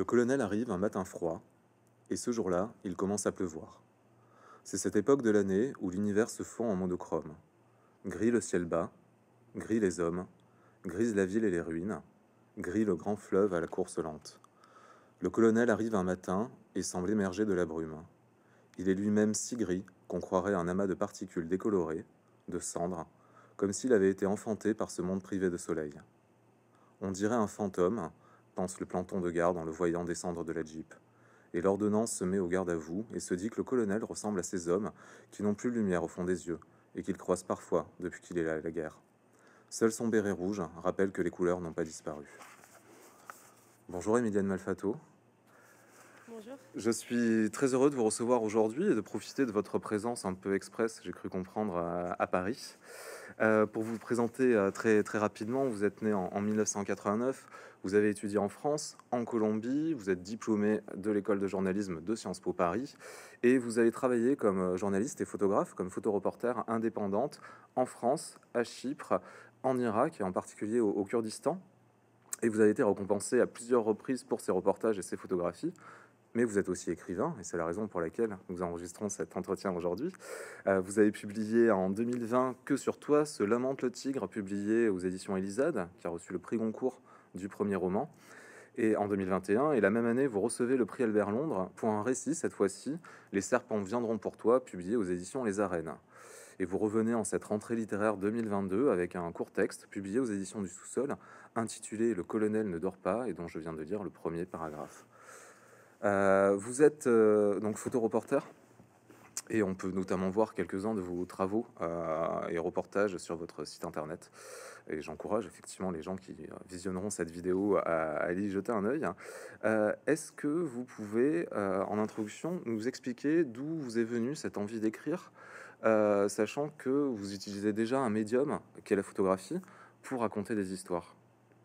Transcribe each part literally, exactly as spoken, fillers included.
colonel arrive un matin froid, et ce jour-là, il commence à pleuvoir. C'est cette époque de l'année où l'univers se fond en monochrome. Gris le ciel bas, gris les hommes, grise la ville et les ruines, gris le grand fleuve à la course lente. Le colonel arrive un matin et semble émerger de la brume. Il est lui-même si gris qu'on croirait un amas de particules décolorées, de cendres, comme s'il avait été enfanté par ce monde privé de soleil. On dirait un fantôme, pense le planton de garde en le voyant descendre de la jeep. Et l'ordonnance se met au garde à vous et se dit que le colonel ressemble à ces hommes qui n'ont plus de lumière au fond des yeux et qu'il croise parfois depuis qu'il est là à la guerre. Seul son béret rouge rappelle que les couleurs n'ont pas disparu. Bonjour Emilienne Malfato. Bonjour. Je suis très heureux de vous recevoir aujourd'hui et de profiter de votre présence un peu express, j'ai cru comprendre, à, à Paris. Euh, pour vous présenter euh, très, très rapidement, vous êtes né en, en mille neuf cent quatre-vingt-neuf, vous avez étudié en France, en Colombie, vous êtes diplômé de l'école de journalisme de Sciences Po Paris et vous avez travaillé comme journaliste et photographe, comme photoreporter indépendante en France, à Chypre, en Irak et en particulier au, au Kurdistan. Et vous avez été récompensé à plusieurs reprises pour ces reportages et ces photographies. Mais vous êtes aussi écrivain, et c'est la raison pour laquelle nous enregistrons cet entretien aujourd'hui. Euh, vous avez publié en deux mille vingt Que sur toi se lamente le tigre, publié aux éditions Elisade, qui a reçu le prix Goncourt du premier roman. Et en deux mille vingt et un, et la même année, vous recevez le prix Albert Londres pour un récit, cette fois-ci, Les serpents viendront pour toi, publié aux éditions Les Arènes. Et vous revenez en cette rentrée littéraire deux mille vingt-deux avec un court texte publié aux éditions du Sous-Sol, intitulé Le colonel ne dort pas, et dont je viens de lire le premier paragraphe. Euh, vous êtes euh, donc photoreporter et on peut notamment voir quelques-uns de vos travaux euh, et reportages sur votre site internet. Et j'encourage effectivement les gens qui visionneront cette vidéo à, à aller y jeter un œil. Euh, Est-ce que vous pouvez, euh, en introduction, nous expliquer d'où vous est venue cette envie d'écrire, euh, sachant que vous utilisez déjà un médium qui est la photographie pour raconter des histoires?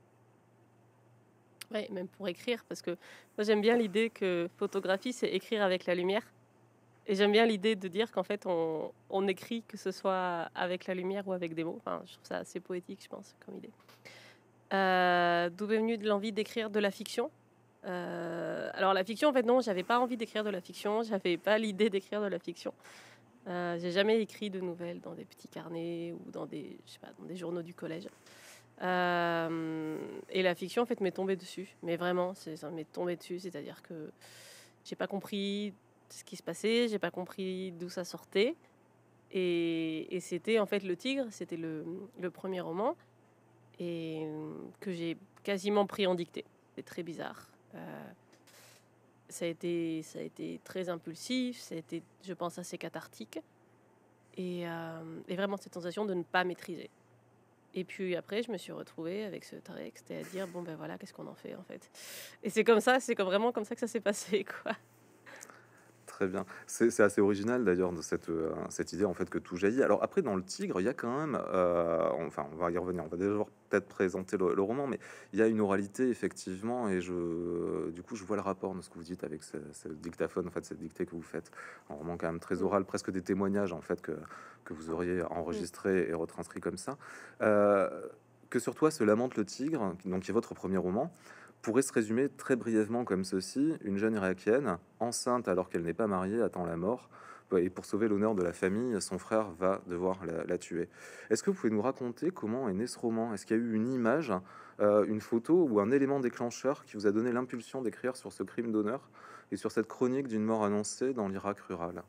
Oui, même pour écrire, parce que moi j'aime bien l'idée que photographie, c'est écrire avec la lumière. Et j'aime bien l'idée de dire qu'en fait, on, on écrit, que ce soit avec la lumière ou avec des mots. Enfin, je trouve ça assez poétique, je pense, comme idée. Euh, D'où est venue de l'envie d'écrire de la fiction. Euh, alors la fiction, en fait, non, j'avais pas envie d'écrire de la fiction. J'avais pas l'idée d'écrire de la fiction. Euh, j'ai jamais écrit de nouvelles dans des petits carnets ou dans des, je sais pas, dans des journaux du collège. Euh, et la fiction, en fait, m'est tombée dessus. Mais vraiment, c'est, ça m'est tombé dessus. C'est-à-dire que j'ai pas compris ce qui se passait, j'ai pas compris d'où ça sortait. Et, et c'était en fait Le Tigre, c'était le, le premier roman, et que j'ai quasiment pris en dictée. C'est très bizarre. Euh, ça, a été, ça a été très impulsif, ça a été, je pense, assez cathartique. Et, euh, et vraiment cette sensation de ne pas maîtriser. Et puis après, je me suis retrouvée avec ce texte et à dire, bon ben voilà, qu'est-ce qu'on en fait en fait. Et c'est comme ça, c'est comme vraiment comme ça que ça s'est passé, quoi. Très bien. C'est c'est assez original d'ailleurs de cette, euh, cette idée en fait que tout jaillit. Alors après, dans le Tigre, il y a quand même, euh, enfin, on va y revenir. On va déjà peut-être présenter le, le roman, mais il y a une oralité effectivement, et je, du coup, je vois le rapport de ce que vous dites avec ce, ce dictaphone, en fait, cette dictée que vous faites. Un roman quand même très Mm. oral, presque des témoignages en fait que que vous auriez Mm. enregistré et retranscrit comme ça. Euh, que sur toi se lamente le tigre, donc qui est votre premier roman, pourrait se résumer très brièvement comme ceci: une jeune irakienne, enceinte alors qu'elle n'est pas mariée, attend la mort, et pour sauver l'honneur de la famille, son frère va devoir la, la tuer. Est-ce que vous pouvez nous raconter comment est né ce roman? Est-ce qu'il y a eu une image, euh, une photo ou un élément déclencheur qui vous a donné l'impulsion d'écrire sur ce crime d'honneur et sur cette chronique d'une mort annoncée dans l'Irak rural?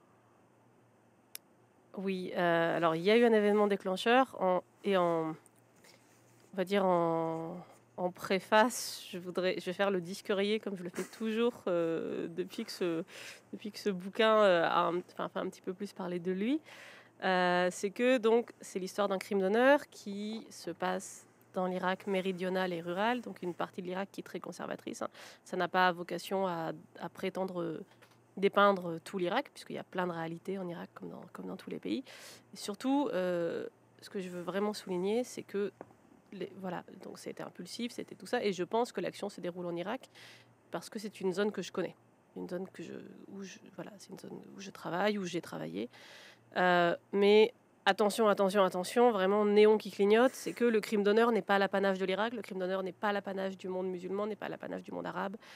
Oui, euh, alors il y a eu un événement déclencheur en, et en, on va dire en, en préface, je voudrais, je vais faire le disque rayé comme je le fais toujours euh, depuis que ce, depuis que ce bouquin euh, a un, enfin, fait un petit peu plus parler de lui. Euh, c'est que donc c'est l'histoire d'un crime d'honneur qui se passe dans l'Irak méridional et rural, donc une partie de l'Irak qui est très conservatrice, hein. Ça n'a pas vocation à, à prétendre dépeindre tout l'Irak, puisqu'il y a plein de réalités en Irak comme dans, comme dans tous les pays. Et surtout, euh, ce que je veux vraiment souligner, c'est que les, voilà, donc c'était impulsif, c'était tout ça, et je pense que l'action se déroule en Irak parce que c'est une zone que je connais, une zone que je, où je, voilà, c'est une zone où je travaille, où j'ai travaillé. Euh, mais attention, attention, attention, vraiment néon qui clignote, c'est que le crime d'honneur n'est pas l'apanage de l'Irak, le crime d'honneur n'est pas l'apanage du monde musulman, n'est pas l'apanage du monde arabe.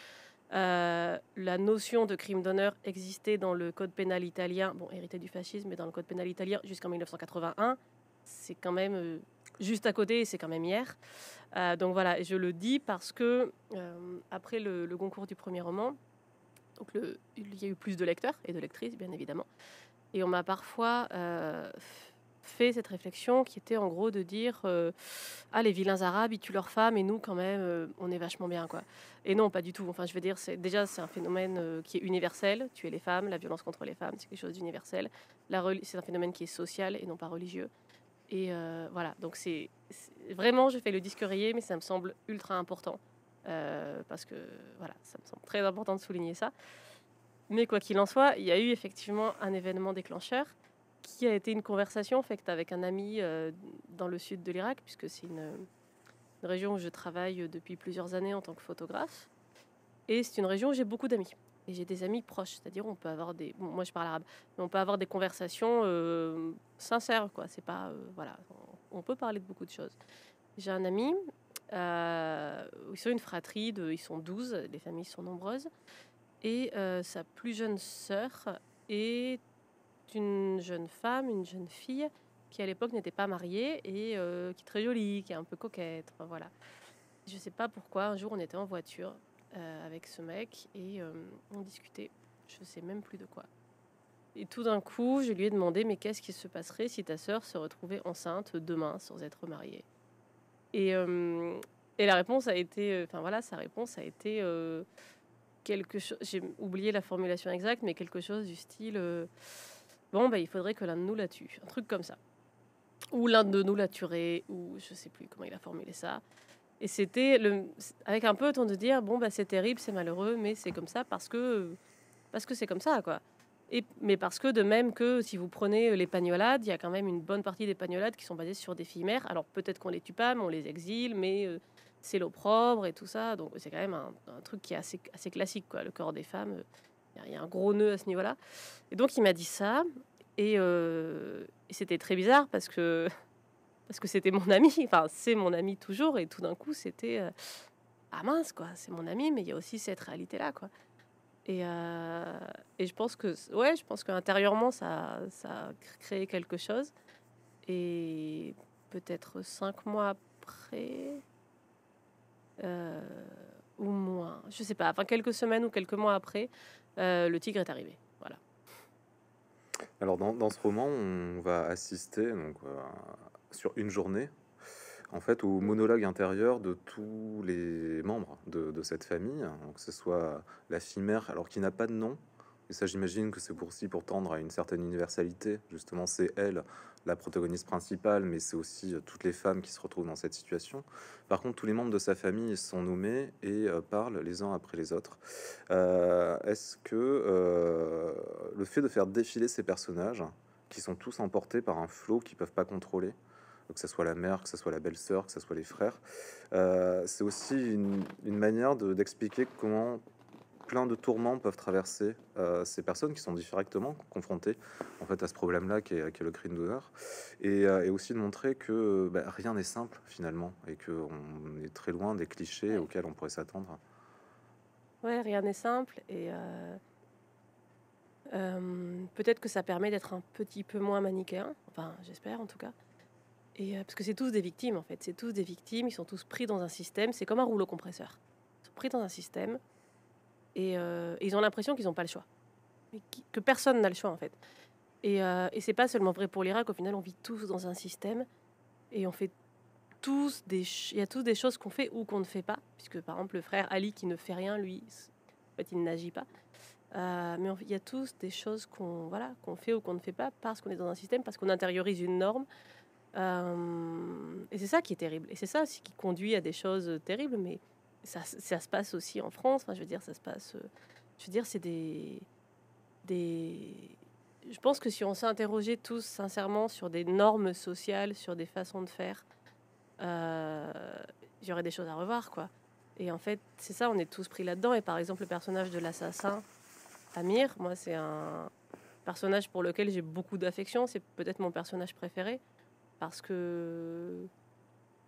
Euh, la notion de crime d'honneur existait dans le code pénal italien, bon, hérité du fascisme, mais dans le code pénal italien jusqu'en mille neuf cent quatre-vingt-un. C'est quand même euh, juste à côté, et c'est quand même hier. Euh, donc voilà, et je le dis parce que euh, après le, le concours du premier roman, donc le, il y a eu plus de lecteurs et de lectrices, bien évidemment. Et on m'a parfois euh, fait cette réflexion qui était en gros de dire euh, ah, les vilains arabes, ils tuent leurs femmes et nous, quand même, euh, on est vachement bien, quoi. Et non, pas du tout. Enfin, je veux dire, c'est, déjà, c'est un phénomène euh, qui est universel. Tuer les femmes, la violence contre les femmes, c'est quelque chose d'universel. La reli- c'est un phénomène qui est social et non pas religieux. Et euh, voilà, donc c'est, c'est- vraiment, je fais le disque rayé, mais ça me semble ultra important. Euh, parce que voilà, ça me semble très important de souligner ça. Mais quoi qu'il en soit, il y a eu effectivement un événement déclencheur qui a été une conversation faite avec un ami euh, dans le sud de l'Irak, puisque c'est une, une région où je travaille depuis plusieurs années en tant que photographe. Et c'est une région où j'ai beaucoup d'amis. Et j'ai des amis proches, c'est-à-dire on peut avoir des... Bon, moi je parle arabe, mais on peut avoir des conversations euh, sincères, quoi. C'est pas... euh, voilà, on, on peut parler de beaucoup de choses. J'ai un ami, euh, ils sont une fratrie, de, ils sont douze, les familles sont nombreuses. Et euh, sa plus jeune sœur est une jeune femme, une jeune fille, qui à l'époque n'était pas mariée et euh, qui est très jolie, qui est un peu coquette. Enfin, voilà. Je sais pas pourquoi, un jour on était en voiture euh, avec ce mec et euh, on discutait. Je sais même plus de quoi. Et tout d'un coup, je lui ai demandé mais qu'est-ce qui se passerait si ta sœur se retrouvait enceinte demain sans être mariée. Et, euh, et la réponse a été, enfin voilà, sa réponse a été euh, quelque chose. J'ai oublié la formulation exacte, mais quelque chose du style euh, bon bah il faudrait que l'un de nous la tue, un truc comme ça, ou l'un de nous la tuerait, ou je sais plus comment il a formulé ça. Et c'était le, avec un peu autant de dire bon bah c'est terrible, c'est malheureux, mais c'est comme ça parce que parce que c'est comme ça quoi. Et, mais parce que de même que si vous prenez les pagnolades, il y a quand même une bonne partie des pagnolades qui sont basées sur des filles mères. Alors peut-être qu'on les tue pas, mais on les exile, mais euh, c'est l'opprobre et tout ça. Donc c'est quand même un, un truc qui est assez, assez classique quoi. Le corps des femmes, il euh, y, y a un gros nœud à ce niveau-là. Et donc il m'a dit ça, et, euh, et c'était très bizarre parce que parce que c'était mon ami. Enfin c'est mon ami toujours, et tout d'un coup c'était euh, ah mince quoi, c'est mon ami, mais il y a aussi cette réalité là quoi. Et, euh, et je pense que, ouais, je pense qu'intérieurement, ça, ça a créé quelque chose. Et peut-être cinq mois après, euh, ou moins, je sais pas, enfin quelques semaines ou quelques mois après, euh, le tigre est arrivé. Voilà. Alors dans, dans ce roman, on va assister donc, euh, sur une journée en fait au monologue intérieur de tous les membres de, de cette famille, donc que ce soit la fille mère, alors qui n'a pas de nom. Et ça, j'imagine que c'est pour aussi pour tendre à une certaine universalité. Justement, c'est elle la protagoniste principale, mais c'est aussi euh, toutes les femmes qui se retrouvent dans cette situation. Par contre, tous les membres de sa famille sont nommés et euh, parlent les uns après les autres. Euh, Est-ce que euh, le fait de faire défiler ces personnages, qui sont tous emportés par un flot qu'ils peuvent pas contrôler, que ce soit la mère, que ce soit la belle-sœur, que ce soit les frères, euh, c'est aussi une, une manière de- d'expliquer comment plein de tourments peuvent traverser euh, ces personnes qui sont directement confrontées en fait à ce problème-là qui est, qui est le crime d'honneur, et, euh, et aussi de montrer que bah, rien n'est simple finalement et qu'on est très loin des clichés Ouais, auxquels on pourrait s'attendre. ouais, rien n'est simple. Et euh, euh, peut-être que ça permet d'être un petit peu moins manichéen. Enfin, j'espère en tout cas. Et euh, parce que c'est tous des victimes en fait. C'est tous des victimes. Ils sont tous pris dans un système. C'est comme un rouleau compresseur. Ils sont pris dans un système. Et, euh, ils ont l'impression qu'ils n'ont pas le choix. Mais qui- que personne n'a le choix en fait. Et, euh, et c'est pas seulement vrai pour l'Irak. Au final, on vit tous dans un système et on fait tous des, ch- il y a tous des choses qu'on fait ou qu'on ne fait pas. Puisque par exemple, le frère Ali qui ne fait rien, lui, c- en fait, il n'agit pas. Euh, mais on- il y a tous des choses qu'on voilà, qu'on fait ou qu'on ne fait pas parce qu'on est dans un système, parce qu'on intériorise une norme. Euh, et c'est ça qui est terrible. Et c'est ça aussi qui conduit à des choses terribles. Mais ça, ça se passe aussi en France. Enfin, je veux dire, ça se passe. euh, Je veux dire, c'est des des... Je pense que si on s'interrogeait tous sincèrement sur des normes sociales, sur des façons de faire, euh, il y aurait des choses à revoir, quoi. Et en fait, c'est ça, on est tous pris là-dedans. Et par exemple, le personnage de l'assassin, Amir, moi, c'est un personnage pour lequel j'ai beaucoup d'affection. C'est peut-être mon personnage préféré parce que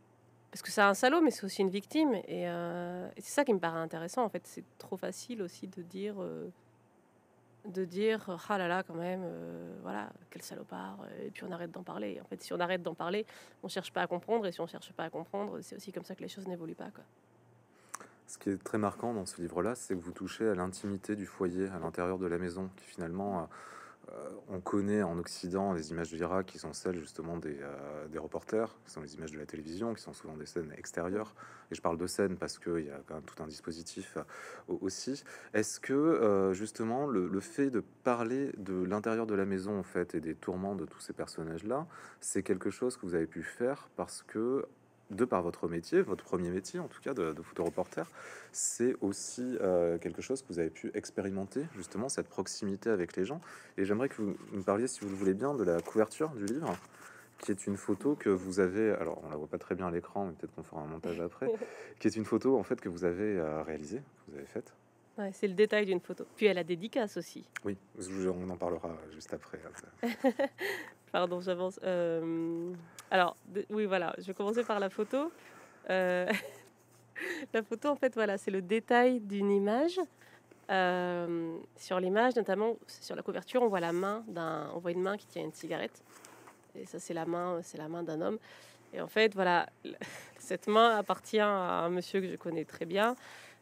parce que c'est un salaud, mais c'est aussi une victime. Et, euh, et c'est ça qui me paraît intéressant. En fait, c'est trop facile aussi de dire, euh, de dire, ah là là, quand même, euh, voilà, quel salopard. euh, Et puis on arrête d'en parler. En fait, si on arrête d'en parler, on cherche pas à comprendre. Et si on cherche pas à comprendre, c'est aussi comme ça que les choses n'évoluent pas, quoi. Ce qui est très marquant dans ce livre-là, c'est que vous touchez à l'intimité du foyer, à l'intérieur de la maison, qui finalement, euh, on connaît en Occident les images de l'Irak qui sont celles justement des, euh, des reporters, qui sont les images de la télévision, qui sont souvent des scènes extérieures. Et je parle de scènes parce qu'il y a quand même tout un dispositif euh, aussi. Est-ce que euh, justement le, le fait de parler de l'intérieur de la maison en fait et des tourments de tous ces personnages-là, c'est quelque chose que vous avez pu faire parce que de par votre métier, votre premier métier en tout cas de, de photoreporter, c'est aussi euh, quelque chose que vous avez pu expérimenter, justement, cette proximité avec les gens. Et j'aimerais que vous me parliez, si vous le voulez bien, de la couverture du livre, qui est une photo que vous avez, alors on la voit pas très bien à l'écran, mais peut-être qu'on fera un montage après, qui est une photo en fait que vous avez euh, réalisée, que vous avez faite. Ouais, c'est le détail d'une photo. Puis elle a dédicace aussi. Oui, on en parlera juste après. Pardon, j'avance. Euh, alors, de- oui, voilà, je vais commencer par la photo. Euh, la photo, en fait, voilà, c'est le détail d'une image. Euh, sur l'image, notamment sur la couverture, on voit la main d'un, on voit une main qui tient une cigarette. Et ça, c'est la main, c'est la main d'un homme. Et en fait, voilà, cette main appartient à un monsieur que je connais très bien.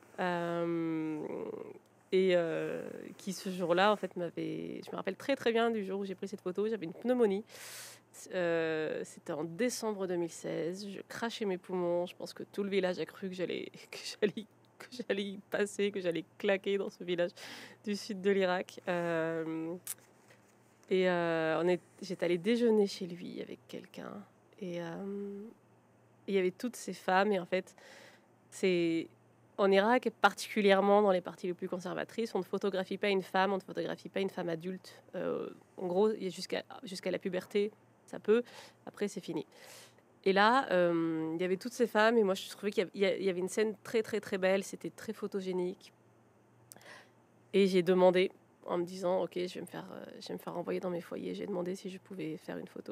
Euh, et euh, qui ce jour-là, en fait, m'avait. Je me rappelle très très bien du jour où j'ai pris cette photo. J'avais une pneumonie. Euh, c'était en décembre deux mille seize. Je crachais mes poumons. Je pense que tout le village a cru que j'allais que j'allais que j'allais y passer, que j'allais claquer dans ce village du sud de l'Irak. Euh, et euh, on est, j'étais allée déjeuner chez lui avec quelqu'un. Et euh, il y avait toutes ces femmes. Et en fait, c'est en Irak, et particulièrement dans les parties les plus conservatrices, on ne photographie pas une femme, on ne photographie pas une femme adulte. Euh, en gros, jusqu'à jusqu'à la puberté, ça peut. Après, c'est fini. Et là, euh, il y avait toutes ces femmes, et moi, je trouvais qu'il y avait, il y avait une scène très, très, très belle. C'était très photogénique. Et j'ai demandé, en me disant, ok, je vais me faire, euh, je vais me faire envoyer dans mes foyers. J'ai demandé si je pouvais faire une photo.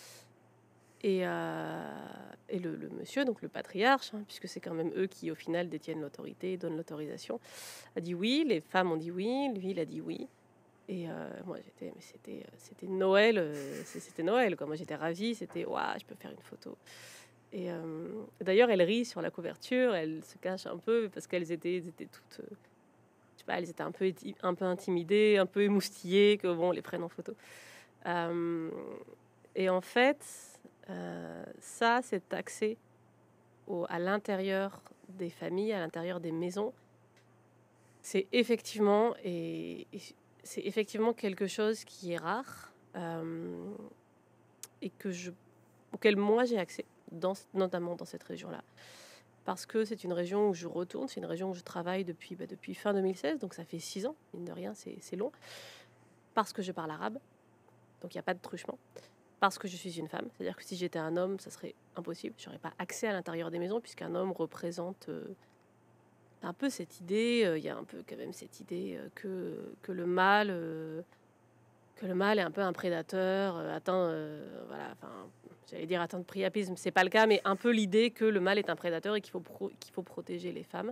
Et, euh, et le, le monsieur, donc le patriarche, hein, puisque c'est quand même eux qui au final détiennent l'autorité et donnent l'autorisation, a dit oui. Les femmes ont dit oui, lui il a dit oui. Et euh, moi j'étais, mais c'était, c'était Noël, euh, c'était Noël quoi. Moi j'étais ravie, c'était waouh, je peux faire une photo. Et euh, d'ailleurs elle rit sur la couverture, elle se cache un peu parce qu'elles étaient, elles étaient toutes, euh, je sais pas, elles étaient un peu, un peu intimidées, un peu émoustillées, que bon on les prenne en photo. Euh, et en fait. Euh, ça, cet accès au, à l'intérieur des familles, à l'intérieur des maisons, c'est effectivement, et, et c'est effectivement quelque chose qui est rare euh, et que je, auquel moi j'ai accès, dans, notamment dans cette région-là. Parce que c'est une région où je retourne, c'est une région où je travaille depuis, bah, depuis fin deux mille seize, donc ça fait six ans, mine de rien, c'est, c'est long. Parce que je parle arabe, donc il n'y a pas de truchement. Parce que je suis une femme, c'est-à-dire que si j'étais un homme, ça serait impossible. Je n'aurais pas accès à l'intérieur des maisons, puisqu'un homme représente euh, un peu cette idée, il euh, y a un peu quand même cette idée euh, que, que, le mâle, euh, que le mâle est un peu un prédateur, euh, atteint, euh, voilà, enfin, j'allais dire atteint de priapisme, c'est pas le cas, mais un peu l'idée que le mâle est un prédateur et qu'il faut, pro- qu'il faut protéger les femmes,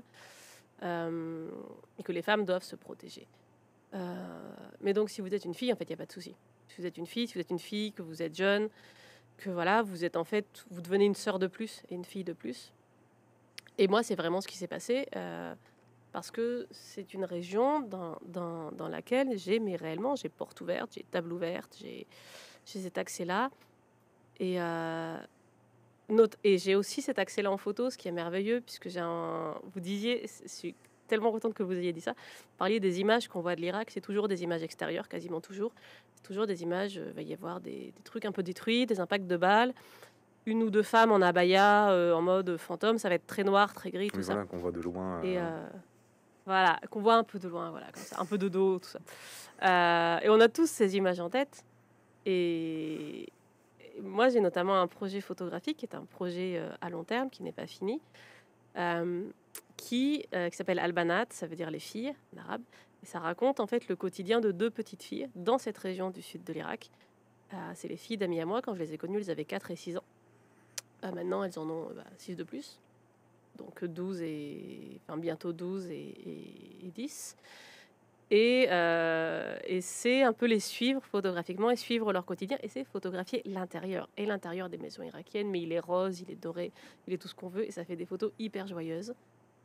euh, et que les femmes doivent se protéger. Euh, mais donc si vous êtes une fille, en fait, il n'y a pas de souci. Si vous êtes une fille, si vous êtes une fille, que vous êtes jeune, que voilà, vous êtes en fait, vous devenez une sœur de plus et une fille de plus. Et moi, c'est vraiment ce qui s'est passé, euh, parce que c'est une région dans, dans, dans laquelle j'ai, mais réellement, j'ai porte ouverte, j'ai table ouverte, j'ai, j'ai cet accès-là. Et, euh, note, et j'ai aussi cet accès-là en photo, ce qui est merveilleux, puisque j'ai un... Vous disiez, je suis tellement contente que vous ayez dit ça, vous parliez des images qu'on voit de l'Irak, c'est toujours des images extérieures, quasiment toujours. C'est toujours des images, il va y avoir des, des trucs un peu détruits, des impacts de balles, une ou deux femmes en abaya, euh, en mode fantôme, ça va être très noir, très gris, tout Oui, ça. voilà, qu'on voit de loin. Et Euh... euh, voilà, qu'on voit un peu de loin, voilà, comme ça, un peu de dos, tout ça. Euh, et on a tous ces images en tête. Et, et moi, j'ai notamment un projet photographique qui est un projet euh, à long terme, qui n'est pas fini, euh, qui, euh, qui s'appelle Albanat, ça veut dire les filles en arabe. Et ça raconte en fait le quotidien de deux petites filles dans cette région du sud de l'Irak. Euh, c'est les filles d'amis à moi, quand je les ai connues, elles avaient quatre et six ans. Bah, maintenant, elles en ont bah, six de plus. Donc douze et... Enfin, bientôt douze et, et, et dix. Et, euh, et c'est un peu les suivre photographiquement et suivre leur quotidien. Et c'est photographier l'intérieur. Et l'intérieur des maisons irakiennes. Mais il est rose, il est doré, il est tout ce qu'on veut. Et ça fait des photos hyper joyeuses.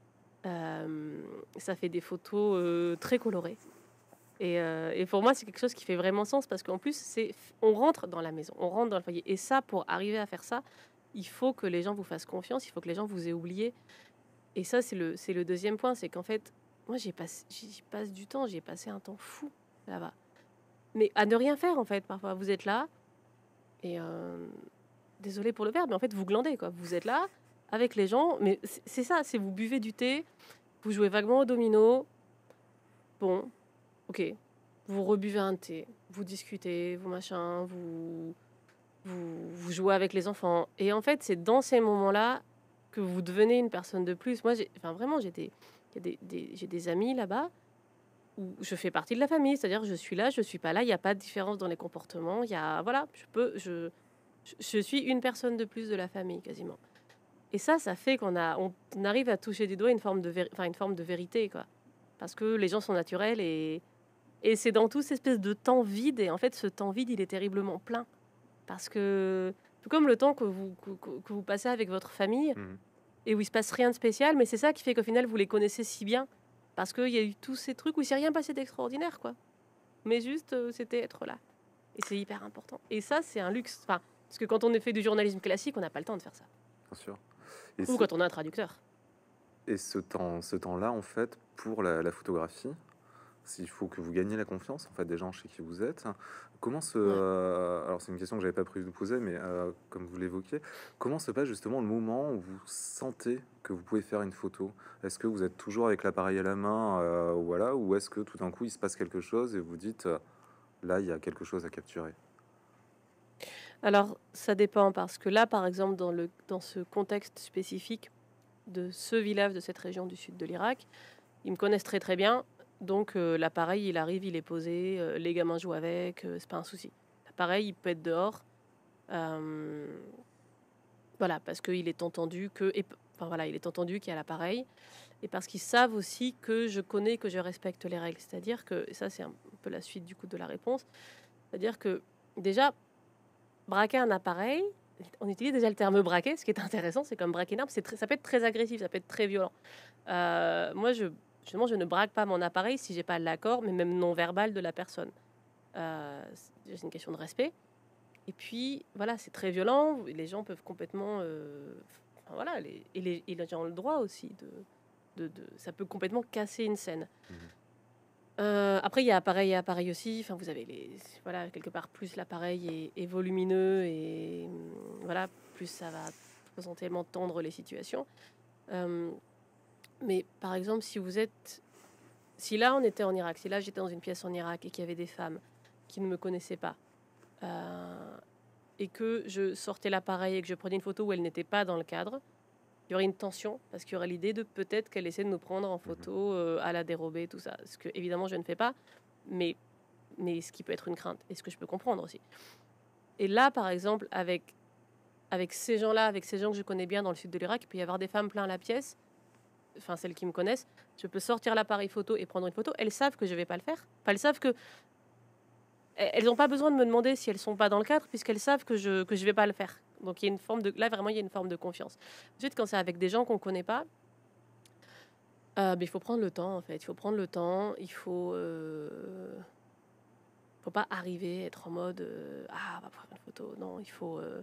Euh, ça fait des photos euh, très colorées. Et, euh, et pour moi, c'est quelque chose qui fait vraiment sens parce qu'en plus, c'est, on rentre dans la maison, on rentre dans le foyer. Et ça, pour arriver à faire ça, il faut que les gens vous fassent confiance, il faut que les gens vous aient oublié. Et ça, c'est le, c'est le deuxième point, c'est qu'en fait, moi, j'y passe, j'y passe du temps, j'ai passé un temps fou là-bas. Mais à ne rien faire, en fait, parfois. Vous êtes là, et euh, désolé pour le verbe, mais en fait, vous glandez, quoi. Vous êtes là, avec les gens, mais c'est, c'est ça, c'est vous buvez du thé, vous jouez vaguement au domino. Bon, ok, vous rebuvez un thé, vous discutez, vous machin, vous, vous, vous jouez avec les enfants. Et en fait, c'est dans ces moments-là que vous devenez une personne de plus. Moi, j'ai, enfin, vraiment, j'ai des, y a des, des- j'ai des amis là-bas où je fais partie de la famille. C'est-à-dire, je suis là, je suis pas là. Il n'y a pas de différence dans les comportements. Il y a, voilà, je peux, je, je je suis une personne de plus de la famille quasiment. Et ça, ça fait qu'on a, on, on arrive à toucher du doigt une forme de, véri- enfin, une forme de vérité, quoi. Parce que les gens sont naturels et et c'est dans tout cette espèce de temps vide. Et en fait, ce temps vide, il est terriblement plein. Parce que, tout comme le temps que vous, que, que- que vous passez avec votre famille, Mhm. et où il se passe rien de spécial, mais c'est ça qui fait qu'au final, vous les connaissez si bien. Parce qu'il y a eu tous ces trucs où il s'est rien passé d'extraordinaire, quoi. Mais juste, euh, c'était être là. Et c'est hyper important. Et ça, c'est un luxe. Enfin, parce que quand on fait du journalisme classique, on n'a pas le temps de faire ça. Bien sûr. Et, Ou c'est- quand on a un traducteur. et ce temps, ce temps-là, en fait, pour la, la photographie, s'il faut que vous gagniez la confiance en fait des gens chez qui vous êtes. Comment se Ouais. euh, alors c'est une question que j'avais pas prévu de vous poser, mais euh, comme vous l'évoquiez, comment se passe justement le moment où vous sentez que vous pouvez faire une photo? Est-ce que vous êtes toujours avec l'appareil à la main, euh, voilà, ou est-ce que tout d'un coup il se passe quelque chose et vous dites euh, là il y a quelque chose à capturer? Alors, ça dépend. Parce que là, par exemple, dans, le, dans ce contexte spécifique de ce village, de cette région du sud de l'Irak, ils me connaissent très très bien, donc euh, l'appareil il arrive, il est posé, euh, les gamins jouent avec, euh, c'est pas un souci. L'appareil il peut être dehors, euh, voilà, parce qu'il est entendu que, et, enfin voilà, il est entendu qu'il y a l'appareil, et parce qu'ils savent aussi que je connais, que je respecte les règles. C'est-à-dire que, et ça c'est un peu la suite du coup de la réponse, c'est-à-dire que déjà braquer un appareil, on utilise déjà le terme braquer, ce qui est intéressant, c'est comme braquer une arme, c'est très- ça peut être très agressif, ça peut être très violent. Euh, moi, je, justement, je ne braque pas mon appareil si j'ai pas l'accord, mais même non verbal de la personne. Euh, c'est une question de respect. Et puis, voilà, c'est très violent. Les gens peuvent complètement, euh, enfin, voilà, les, et, les, et les gens ont le droit aussi de, de, de, ça peut complètement casser une scène. Mhm. Euh, après, il y a appareil et appareil aussi. Enfin, vous avez les, voilà, quelque part plus l'appareil est, est volumineux et hum, voilà, plus ça va potentiellement tendre les situations. Euh, mais par exemple, si vous êtes, si là on était en Irak, si là j'étais dans une pièce en Irak et qu'il y avait des femmes qui ne me connaissaient pas euh, et que je sortais l'appareil et que je prenais une photo où elles n'étaient pas dans le cadre, il y aurait une tension parce qu'il y aurait l'idée de peut-être qu'elle essaie de nous prendre en Mhm. photo euh, à la dérobée, tout ça. Ce que évidemment je ne fais pas, mais mais ce qui peut être une crainte et ce que je peux comprendre aussi. Et là, par exemple, avec avec ces gens-là, avec ces gens que je connais bien dans le sud de l'Irak, il peut y avoir des femmes plein la pièce, enfin celles qui me connaissent, je peux sortir l'appareil photo et prendre une photo. Elles savent que je vais pas le faire. Enfin, elles savent que elles n'ont pas besoin de me demander si elles sont pas dans le cadre puisqu'elles savent que je que je vais pas le faire. Donc il y a une forme de là vraiment il y a une forme de confiance. Ensuite, quand c'est avec des gens qu'on connaît pas, euh, ben, il faut prendre le temps en fait. Il faut prendre le temps. Il faut euh, faut pas arriver être en mode euh, ah on va prendre une photo. Non, il faut euh,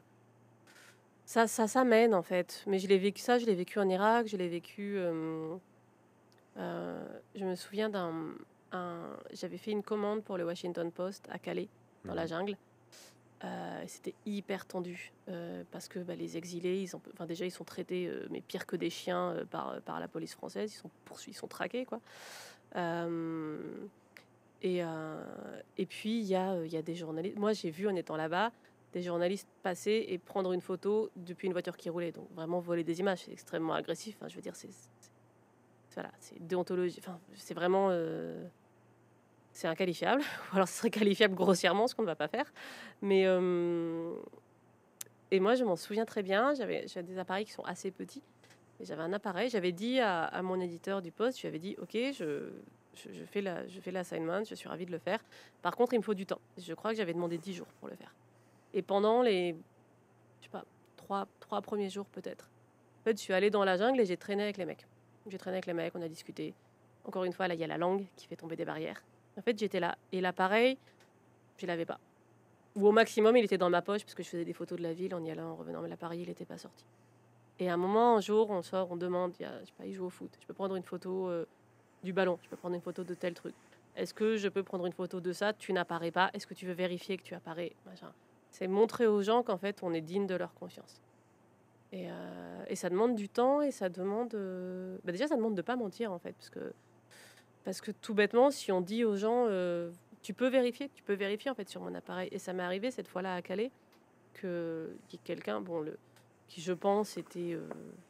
ça ça s'amène en fait. Mais je l'ai vécu ça, je l'ai vécu en Irak, je l'ai vécu. euh, Euh, je me souviens d'un. un- J'avais fait une commande pour le Washington Post à Calais, dans la Mhm. jungle. Euh, et c'était hyper tendu euh, parce que bah, les exilés, ils ont, enfin, déjà, ils sont traités, euh, mais pire que des chiens euh, par, par la police française. Ils sont poursuivis, ils sont traqués, quoi. Euh, et, euh, et puis, il y a, euh, il y a des journalistes. Moi, j'ai vu en étant là-bas des journalistes passer et prendre une photo depuis une voiture qui roulait. Donc, vraiment voler des images, c'est extrêmement agressif. Enfin, je veux dire, c'est voilà, c'est déontologie. Enfin, c'est vraiment, euh, c'est inqualifiable. Ou alors, ce serait qualifiable grossièrement, ce qu'on ne va pas faire. Mais euh, Et moi, je m'en souviens très bien. J'avais j'avais des appareils qui sont assez petits. Et j'avais un appareil. J'avais dit à, à mon éditeur du poste, je lui avais dit, OK, je, je, je fais la, je fais l'assignment, je suis ravie de le faire. Par contre, il me faut du temps. Je crois que j'avais demandé dix jours pour le faire. Et pendant les, je sais pas, trois, trois premiers jours peut-être, en fait, je suis allée dans la jungle et j'ai traîné avec les mecs. J'ai traîné avec les mecs, on a discuté. Encore une fois, là, il y a la langue qui fait tomber des barrières. En fait, j'étais là. Et l'appareil, je l'avais pas. Ou au maximum, il était dans ma poche parce que je faisais des photos de la ville en y allant, en revenant. Mais l'appareil, il n'était pas sorti. Et à un moment, un jour, on sort, on demande, il y a, je sais pas, il joue au foot. Je peux prendre une photo euh, du ballon. Je peux prendre une photo de tel truc. Est-ce que je peux prendre une photo de ça? Tu n'apparais pas. Est-ce que tu veux vérifier que tu apparais? Machin. C'est montrer aux gens qu'en fait, on est digne de leur confiance. Et, euh, et ça demande du temps et ça demande... euh, bah déjà, ça demande de pas mentir, en fait. Parce que, parce que tout bêtement, si on dit aux gens, euh, tu peux vérifier, tu peux vérifier, en fait, sur mon appareil. Et ça m'est arrivé cette fois-là à Calais, que qu'il y ait quelqu'un, bon, le, qui, je pense, était, euh,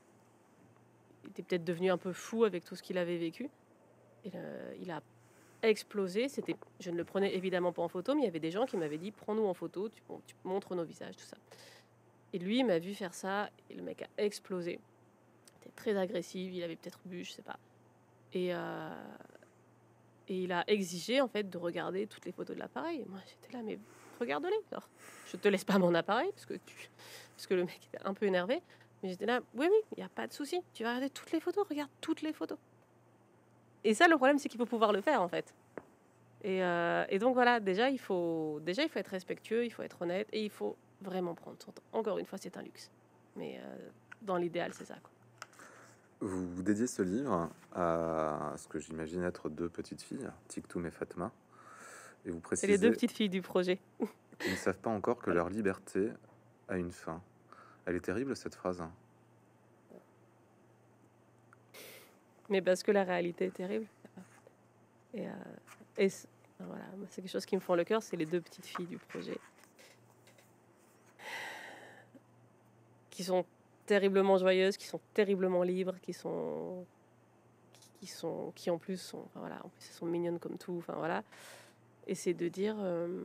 était peut-être devenu un peu fou avec tout ce qu'il avait vécu. Et euh, il a explosé. C'était, je ne le prenais évidemment pas en photo, mais il y avait des gens qui m'avaient dit, prends-nous en photo, tu, bon, tu montres nos visages, tout ça. Et lui, il m'a vu faire ça, et le mec a explosé. Il était très agressif, il avait peut-être bu, je sais pas. Et, euh, et il a exigé, en fait, de regarder toutes les photos de l'appareil. Et moi, j'étais là, mais regarde-les. Alors, je te laisse pas mon appareil, parce que, tu... parce que le mec était un peu énervé. Mais j'étais là, oui, oui, il n'y a pas de souci. Tu vas regarder toutes les photos, regarde toutes les photos. Et ça, le problème, c'est qu'il faut pouvoir le faire, en fait. Et, euh, et donc, voilà, déjà il, faut, déjà, il faut être respectueux, il faut être honnête, et il faut vraiment prendre son temps. Encore une fois, c'est un luxe. Mais euh, dans l'idéal, c'est ça, quoi. Vous, vous dédiez ce livre à ce que j'imagine être deux petites filles, Tiktoum et Fatma, et vous C'est les deux précisez petites filles du projet. qu'ils ne savent pas encore que Voilà. leur liberté a une fin. Elle est terrible, cette phrase. Mais parce que la réalité est terrible. Et, euh, et c'est- voilà, moi, c'est quelque chose qui me fend le cœur, c'est les deux petites filles du projet. Qui sont terriblement joyeuses, qui sont terriblement libres, qui sont... qui sont... qui en plus sont... enfin, voilà, en plus, elles sont mignonnes comme tout, enfin voilà. Et c'est de dire... euh,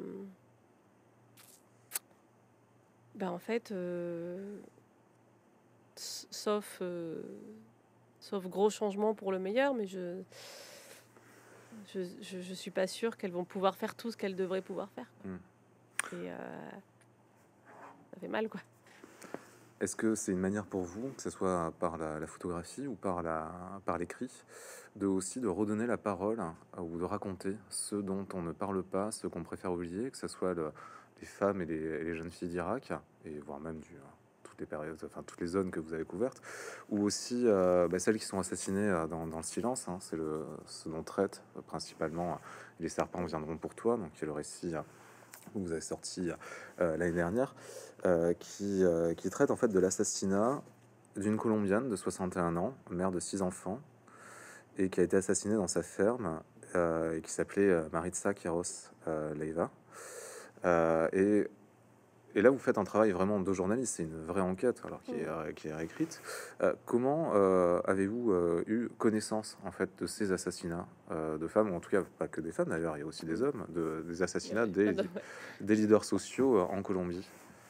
ben en fait... euh, s- sauf... euh, sauf gros changements pour le meilleur, mais je... Je, je, je suis pas sûre qu'elles vont pouvoir faire tout ce qu'elles devraient pouvoir faire. Mm. Et euh, ça fait mal, quoi. Est-ce que c'est une manière pour vous, que ce soit par la, la photographie ou par la, par l'écrit, de aussi de redonner la parole hein, ou de raconter ce dont on ne parle pas, ce qu'on préfère oublier, que ce soit le- les femmes et les, et les jeunes filles d'Irak, et voire même du, toutes les périodes, enfin toutes les zones que vous avez couvertes, ou aussi euh, bah, celles qui sont assassinées euh, dans, dans le silence. Hein, c'est le ce dont traite euh, principalement euh, Les serpents viendront pour toi, donc qui est le récit euh, que vous avez sorti euh, l'année dernière, euh, qui, euh, qui traite en fait de l'assassinat d'une Colombienne de soixante et un ans, mère de six enfants, et qui a été assassinée dans sa ferme, euh, et qui s'appelait euh, Maritza Quiros euh, Leiva. Euh, et, et là, vous faites un travail vraiment de journaliste, c'est une vraie enquête, alors qui est, euh, qui est réécrite. Euh, comment euh, avez-vous euh, eu connaissance en fait de ces assassinats euh, de femmes, ou en tout cas pas que des femmes d'ailleurs, il y a aussi des hommes, de, des Il y a- assassinats il y a plein des, de- ouais. des leaders sociaux euh, en Colombie?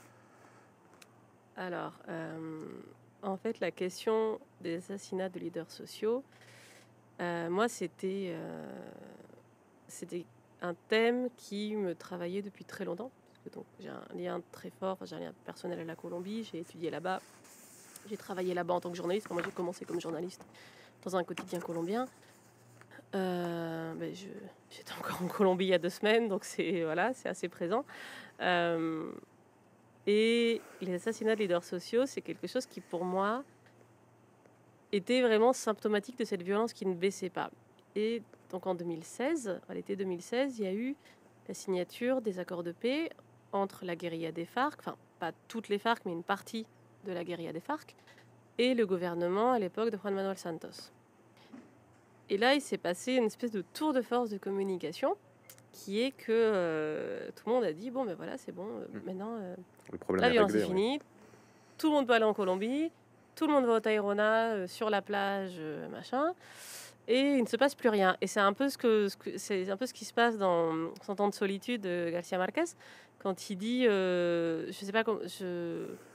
Alors, euh, en fait, la question des assassinats de leaders sociaux, euh, moi, c'était euh, c'était un thème qui me travaillait depuis très longtemps. Parce que donc, j'ai un lien très fort, enfin, j'ai un lien personnel à la Colombie, j'ai étudié là-bas, j'ai travaillé là-bas en tant que journaliste. Enfin, moi, j'ai commencé comme journaliste dans un quotidien colombien. Euh, ben, je, j'étais encore en Colombie il y a deux semaines, donc c'est voilà, c'est assez présent. Euh, et les assassinats de leaders sociaux, c'est quelque chose qui, pour moi, était vraiment symptomatique de cette violence qui ne baissait pas. Et donc en deux mille seize, à l'été deux mille seize, il y a eu la signature des accords de paix entre la guérilla des FARC, enfin pas toutes les FARC, mais une partie de la guérilla des FARC, et le gouvernement à l'époque de Juan Manuel Santos. Et là, il s'est passé une espèce de tour de force de communication qui est que euh, tout le monde a dit, bon ben voilà, c'est bon, euh, maintenant euh, Le problème la est violence est réglé, oui. finie, tout le monde peut aller en Colombie, tout le monde va au Tayrona, euh, sur la plage, euh, machin, et il ne se passe plus rien. Et c'est un peu ce que, ce que- c'est un peu ce qui se passe dans Cent ans de solitude de Garcia Marquez, quand il dit, euh, je sais pas, com- je,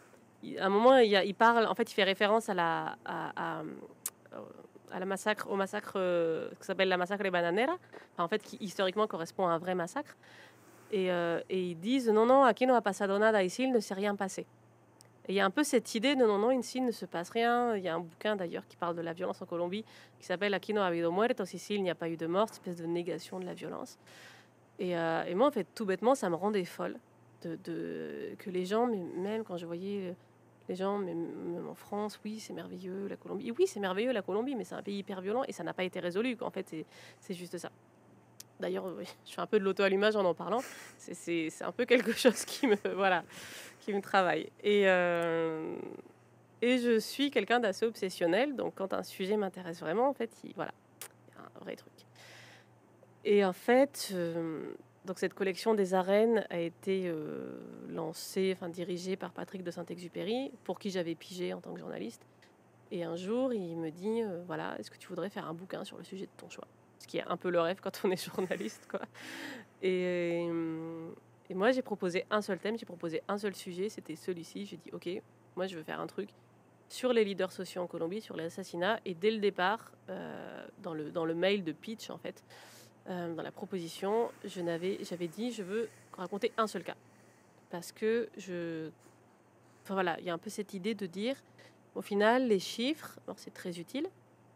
il à un moment, il y a il parle en fait, il fait référence à la à à, mmh, à la massacre au massacre, heu, qui s'appelle la massacre de Bananera, enfin, en fait, qui historiquement correspond à un vrai massacre et heu et ils disent: «Non, non, aquí no ha pasado nada, ici il ne s'est rien passé». Et il y a un peu cette idée de: «Non, non, ici il ne se passe rien». Il y a un bouquin d'ailleurs qui parle de la violence en Colombie qui s'appelle «Aquí no ha habido muertos», ici il n'y a pas eu de mort, espèce de négation de la violence et heu et moi, en fait, tout bêtement, ça me rendait folle de de que les gens, mais même quand je voyais, heu, les gens, même même en France: «Oui, c'est merveilleux la Colombie». Et oui, c'est merveilleux la Colombie, mais c'est un pays hyper violent et ça n'a pas été résolu, quoi. En fait, c'est c'est juste ça. D'ailleurs, oui, je fais un peu de l'auto-allumage en en parlant. C'est c'est c'est un peu quelque chose qui me voilà, qui me travaille et hem et je suis quelqu'un d'assez obsessionnel, donc quand un sujet m'intéresse vraiment, en fait, il voilà, il y a un vrai truc. Et en fait, hem, donc cette collection des arènes a été, heu, lancée, enfin dirigée par Patrick de Saint-Exupéry, pour qui j'avais pigé en tant que journaliste. Et un jour, il me dit, heu: «Voilà, est-ce que tu voudrais faire un bouquin sur le sujet de ton choix?» Ce qui est un peu le rêve quand on est journaliste, quoi. Et hem et moi, j'ai proposé un seul thème, j'ai proposé un seul sujet, c'était celui-ci. J'ai dit: «OK, moi, je veux faire un truc sur les leaders sociaux en Colombie, sur les assassinats». Et dès le départ, heu, dans le dans le mail de pitch, en fait, heu, dans la proposition, je n'avais j'avais dit: «Je veux raconter un seul cas». Parce que je enfin, voilà, il y a un peu cette idée de dire, au final, les chiffres, alors c'est très utile,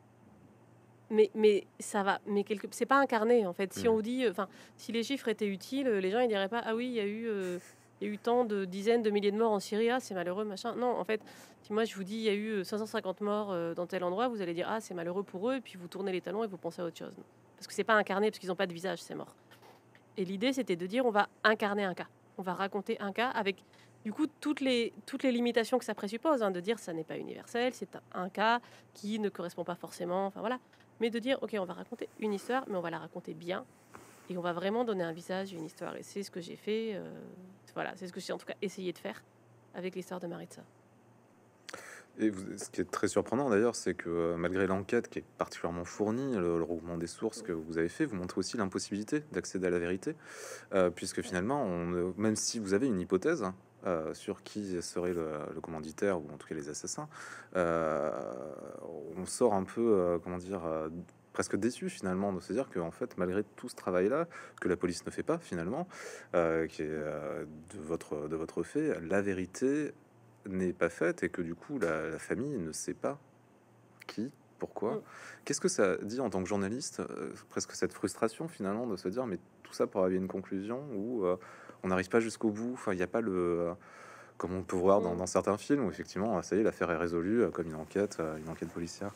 mais mais ça va, mais quelque c'est pas incarné, en fait. Si on Mmh. vous dit, enfin, si les chiffres étaient utiles, heu, les gens ils diraient pas: «Ah oui, il y a eu, heu, il y a eu tant de dizaines de milliers de morts en Syrie, ah c'est malheureux, machin». Non, en fait, si moi je vous dis: «Il y a eu, heu, cinq cent cinquante morts, heu, dans tel endroit», vous allez dire: «Ah c'est malheureux pour eux» et puis vous tournez les talons et vous pensez à autre chose. Parce que c'est pas incarné, parce qu'ils ont pas de visage, ces morts. Et l'idée, c'était de dire: «On va incarner un cas. On va raconter un cas avec, du coup, toutes les toutes les limitations que ça présuppose, hein», de dire: «Ça n'est pas universel, c'est un un cas qui ne correspond pas forcément», enfin voilà. Mais de dire: «OK, on va raconter une histoire, mais on va la raconter bien et on va vraiment donner un visage et une histoire». Et c'est ce que j'ai fait, heu, voilà, c'est ce que j'ai en tout cas essayé de faire avec l'histoire de Maritza. Et vous ce qui est très surprenant d'ailleurs, c'est que, heu, malgré l'enquête qui est particulièrement fournie, le le regroupement des sources que vous avez fait, vous montrez aussi l'impossibilité d'accéder à la vérité. Heu, puisque finalement, on ne même si vous avez une hypothèse, heu, sur qui serait le le commanditaire ou en tout cas les assassins, heu, on sort un peu, heu, comment dire? Heu, presque déçu finalement de se dire qu'en fait, malgré tout ce travail-là, que la police ne fait pas finalement, heu, qui est, heu, de votre de votre fait, la vérité n'est pas faite et que du coup la la famille ne sait pas qui, pourquoi. Mmh. Qu'est-ce que ça dit en tant que journaliste, heu, presque cette frustration finalement de se dire: «Mais tout ça pour arriver à une conclusion où, heu, on n'arrive pas jusqu'au bout». Enfin, il y a pas le, heu, comme on peut voir dans Mmh. dans certains films où effectivement, ça y est, l'affaire est résolue, heu, comme une enquête, heu, une enquête policière.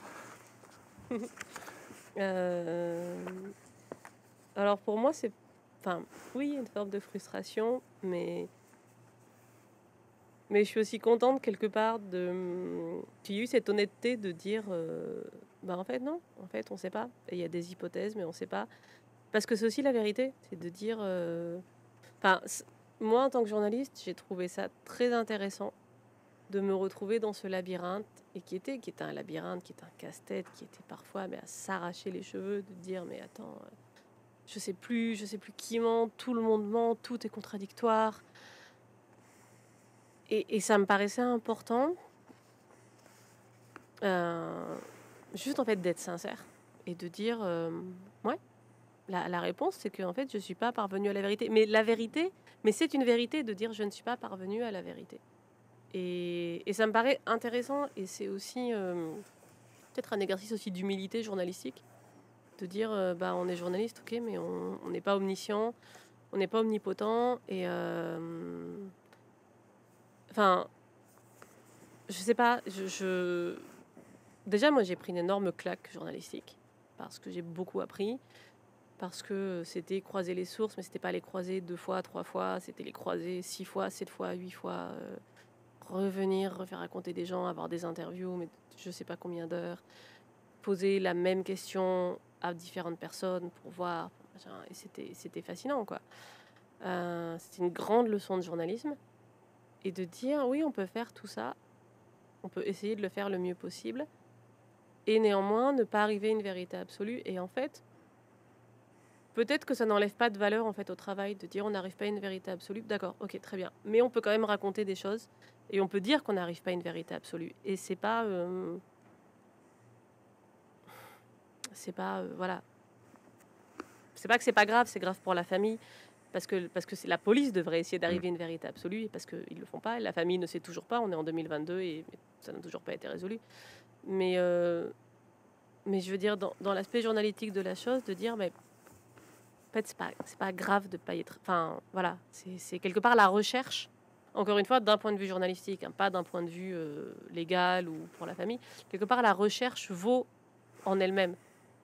Hem, alors pour moi, c'est, enfin, oui, une forme de frustration, mais Mais je suis aussi contente quelque part de, mmh, qu'il y ait eu cette honnêteté de dire, heu: «Bah, en fait, non, en fait, on sait pas et il y a des hypothèses, mais on sait pas». Parce que c'est aussi la vérité, c'est de dire, heu enfin, c moi, en tant que journaliste, j'ai trouvé ça très intéressant de me retrouver dans ce labyrinthe et qui était qui était un labyrinthe, qui était un casse-tête, qui était parfois, mais à s'arracher les cheveux, de dire: «Mais attends, heu, je sais plus je sais plus qui ment, tout le monde ment, tout est contradictoire». Et et ça me paraissait important, Heu, juste en fait d'être sincère et de dire, hem: «Ouais, la la réponse c'est qu'en fait je suis pas parvenue à la vérité». Mais la vérité mais c'est une vérité de dire: «Je ne suis pas parvenue à la vérité». Et et ça me paraît intéressant et c'est aussi, hem, peut-être un exercice aussi d'humilité journalistique, de dire, heu: «Bah, on est journaliste, OK, mais on on n'est pas omniscient, on n'est pas omnipotent» et hem, enfin, je sais pas, je je déjà moi j'ai pris une énorme claque journalistique parce que j'ai beaucoup appris. Parce que c'était croiser les sources, mais c'était pas les croiser deux fois, trois fois, c'était les croiser six fois, sept fois, huit fois, heu, revenir, refaire raconter des gens, avoir des interviews, mais je sais pas combien d'heures, poser la même question à différentes personnes pour voir, pour machin et c'était c'était fascinant, quoi. Heu, c'était une grande leçon de journalisme et de dire: «Oui, on peut faire tout ça, on peut essayer de le faire le mieux possible et néanmoins ne pas arriver à une vérité absolue» et en fait peut-être que ça n'enlève pas de valeur en fait au travail de dire on n'arrive pas à une vérité absolue. D'accord, ok, très bien. Mais on peut quand même raconter des choses et on peut dire qu'on n'arrive pas à une vérité absolue. Et c'est pas, euh, c'est pas, euh, voilà, c'est pas que c'est pas grave, c'est grave pour la famille parce que parce que c'est la police devrait essayer Mm. d'arriver à une vérité absolue et parce qu'ils le font pas. La famille ne sait toujours pas. On est en deux mille vingt-deux et ça n'a toujours pas été résolu. Mais euh, mais je veux dire dans, dans l'aspect journalistique de la chose, de dire mais en fait, c'est pas, c'est pas grave de pas y être. Enfin, voilà, c'est, c'est quelque part la recherche, encore une fois, d'un point de vue journalistique, hein, pas d'un point de vue euh, légal ou pour la famille. Quelque part, la recherche vaut en elle-même.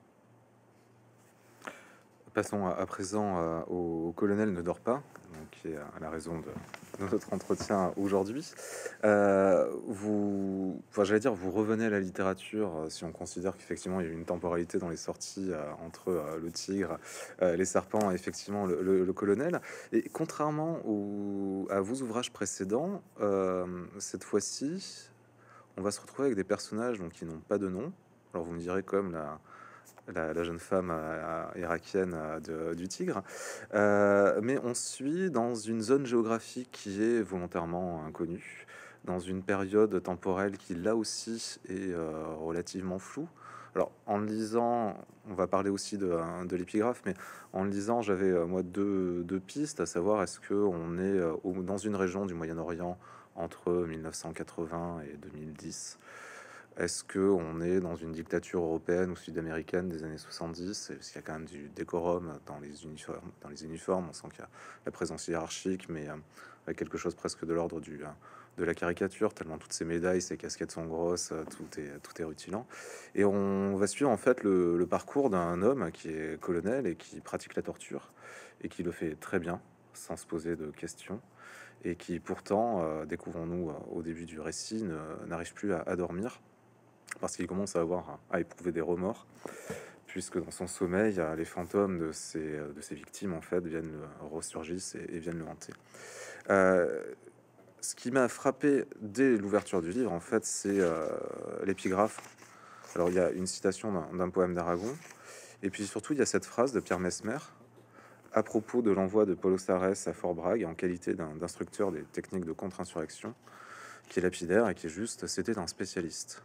Passons à, à présent euh, au, au colonel ne dort pas, donc, qui est à la raison de, de notre entretien aujourd'hui. Euh, vous, enfin, j'allais dire, vous revenez à la littérature euh, si on considère qu'effectivement il y a eu une temporalité dans les sorties euh, entre euh, le tigre, euh, les serpents et effectivement le, le- le colonel. Et contrairement au- à vos ouvrages précédents, euh, cette fois-ci, on va se retrouver avec des personnages donc, qui n'ont pas de nom. Alors vous me direz comme la, la, la jeune femme euh, irakienne euh, de- du Tigre. Euh, mais on suit dans une zone géographique qui est volontairement inconnue, dans une période temporelle qui là aussi est euh, relativement floue. Alors en le lisant, on va parler aussi de, hein, de l'épigraphe, mais en le lisant, j'avais euh, moi deux, deux pistes, à savoir est-ce que on est euh, au- dans une région du Moyen-Orient entre mille neuf cent quatre-vingts et deux mille dix. Est-ce que on est dans une dictature européenne ou sud-américaine des années soixante-dix? Parce qu'il y a quand même du décorum dans les uniformes. Dans les uniformes, on sent qu'il y a la présence hiérarchique, mais euh, avec quelque chose presque de l'ordre du euh, de la caricature, tellement toutes ces médailles, ces casquettes sont grosses, euh, tout est tout est rutilant. Et on va suivre en fait le, le parcours d'un homme qui est colonel et qui pratique la torture et qui le fait très bien, sans se poser de questions, et qui pourtant, euh, découvrons-nous euh, au début du récit, ne- n'arrive plus à, à dormir parce qu'il commence à avoir à éprouver des remords, puisque dans son sommeil, les fantômes de ses, de ses victimes en fait viennent le ressurgissent et, et viennent le hanter. Euh, ce qui m'a frappé dès l'ouverture du livre, en fait, c'est euh, l'épigraphe. Alors, il y a une citation d'un, d'un poème d'Aragon, et puis surtout, il y a cette phrase de Pierre Mesmer à propos de l'envoi de Paulo Sarès à Fort Bragg en qualité d'un, d'instructeur des techniques de contre-insurrection, qui est lapidaire et qui est juste, c'était un spécialiste.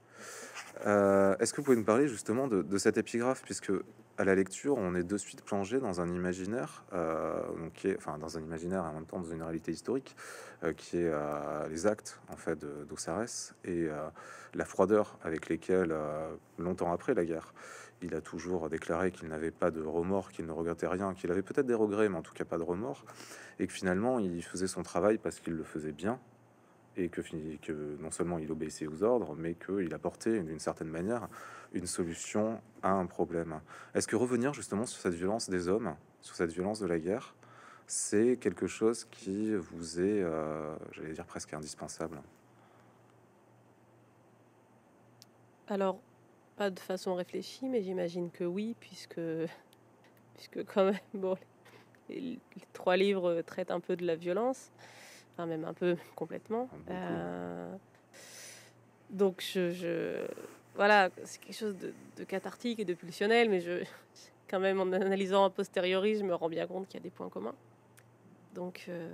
Euh, est-ce que vous pouvez nous parler justement de, de cette épigraphe, puisque à la lecture, on est de suite plongé dans un imaginaire, euh, donc qui est, enfin dans un imaginaire et en même temps dans une réalité historique, euh, qui est euh, les actes en fait de d'Ossarès et euh, la froideur avec lesquels, euh, longtemps après la guerre, il a toujours déclaré qu'il n'avait pas de remords, qu'il ne regrettait rien, qu'il avait peut-être des regrets, mais en tout cas pas de remords, et que finalement il faisait son travail parce qu'il le faisait bien et que, que non seulement il obéissait aux ordres, mais qu'il apportait d'une certaine manière une solution à un problème. Est-ce que revenir justement sur cette violence des hommes, sur cette violence de la guerre, c'est quelque chose qui vous est, euh, j'allais dire, presque indispensable? Alors, pas de façon réfléchie, mais j'imagine que oui, puisque, puisque quand même, bon, les, les trois livres traitent un peu de la violence, enfin même un peu complètement. Beaucoup. Euh, donc je, je- voilà, c'est quelque chose de, de cathartique et de pulsionnel, mais je, quand même en analysant a posteriori, je me rends bien compte qu'il y a des points communs. Donc, euh,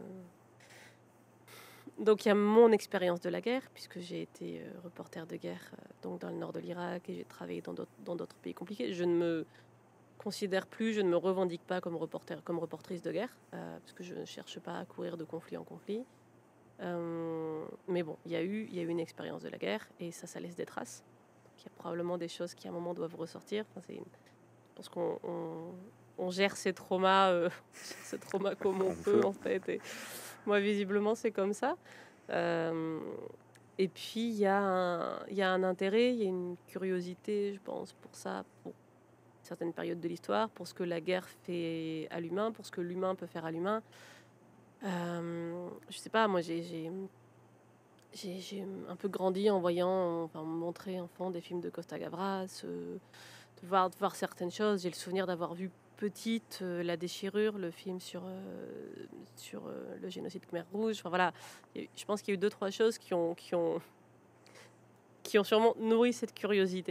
donc il y a mon expérience de la guerre, puisque j'ai été euh, reporter de guerre euh, donc dans le nord de l'Irak et j'ai travaillé dans d'autres, dans d'autres pays compliqués. Je ne me considère plus, je ne me revendique pas comme reporter, comme reportrice de guerre, euh, parce que je ne cherche pas à courir de conflit en conflit. Euh, mais bon, il y a eu, il y a eu une expérience de la guerre et ça, ça laisse des traces. Donc, il y a probablement des choses qui à un moment doivent ressortir. Enfin, c'est une... Je pense qu'on on, on gère ces traumas, euh, ces traumas comme on, On peut peut. en fait. Et moi, visiblement, c'est comme ça. Euh, et puis, il y, a un, il y a un intérêt, il y a une curiosité, je pense, pour ça, pour certaines périodes de l'histoire, pour ce que la guerre fait à l'humain, pour ce que l'humain peut faire à l'humain. Euh, je sais pas, moi, j'ai, j'ai, j'ai, j'ai un peu grandi en voyant, enfin, montrer enfant des films de Costa Gavras, euh, de, voir, de voir certaines choses. J'ai le souvenir d'avoir vu petite euh, La Déchirure, le film sur, euh, sur euh, le génocide Khmer Rouge. Enfin, voilà, je pense qu'il y a eu deux, trois choses qui ont, qui ont, qui ont sûrement nourri cette curiosité.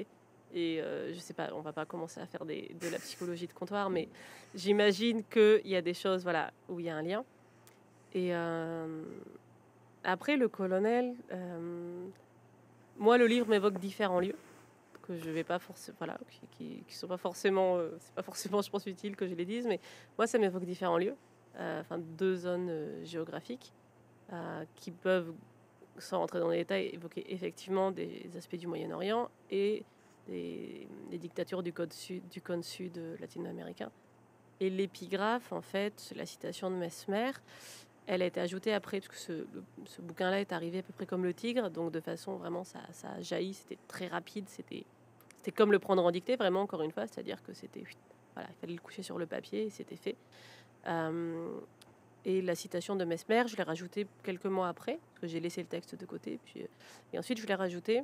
Et euh, je sais pas, on va pas commencer à faire des, de la psychologie de comptoir, mais j'imagine qu'il y a des choses, voilà, où il y a un lien. Et euh, après, le colonel, euh, moi, le livre m'évoque différents lieux que je vais pas forcément, voilà, qui, qui, qui sont pas forcément, euh, c'est pas forcément, je pense, utile que je les dise, mais moi, ça m'évoque différents lieux, euh, enfin deux zones euh, géographiques euh, qui peuvent, sans rentrer dans les détails, évoquer effectivement des aspects du Moyen-Orient et des, des dictatures du cône sud, du cône sud euh, latino-américain. Et l'épigraphe, en fait, la citation de Mesmer, elle a été ajoutée après, parce que ce, le- ce bouquin-là est arrivé à peu près comme le tigre, donc de façon vraiment, ça, ça a jailli, c'était très rapide, c'était, c'était comme le prendre en dictée, vraiment, encore une fois, c'est-à-dire que c'était, voilà, il fallait le coucher sur le papier et c'était fait. Euh, et la citation de Mesmer, je l'ai rajoutée quelques mois après, parce que j'ai laissé le texte de côté, puis, euh, et ensuite je l'ai rajouté.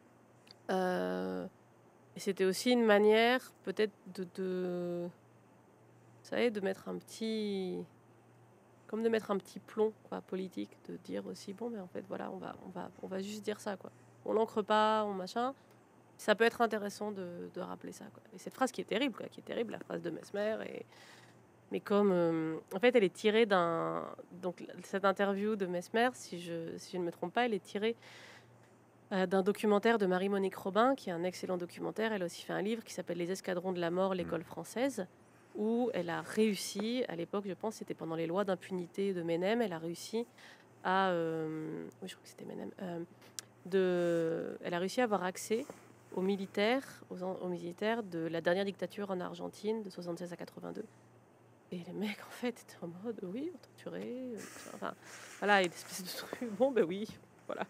Euh, et c'était aussi une manière, peut-être, de, de, vous savez, de mettre un petit comme de mettre un petit plomb quoi, politique, de dire aussi bon, mais en fait voilà, on va, on va, on va juste dire ça quoi. On l'ancre pas, on machin. Ça peut être intéressant de, de rappeler ça quoi. Et cette phrase qui est terrible quoi, qui est terrible, la phrase de Mesmer. Et mais comme euh, en fait elle est tirée d'un donc cette interview de Mesmer, si je si je ne me trompe pas, elle est tirée euh, d'un documentaire de Marie-Monique Robin, qui est un excellent documentaire. Elle a aussi fait un livre qui s'appelle Les escadrons de la mort, Mm. l'école française, où elle a réussi, à l'époque, je pense, c'était pendant les lois d'impunité de Menem, elle a réussi à, euh, oui, je crois que c'était Menem, euh, de, elle a réussi à avoir accès aux militaires, aux, aux militaires de la dernière dictature en Argentine, de soixante-seize à quatre-vingt-deux. Et les mecs, en fait, étaient en mode, oui, on torturait, enfin, voilà, une espèce de truc, bon, ben oui, voilà.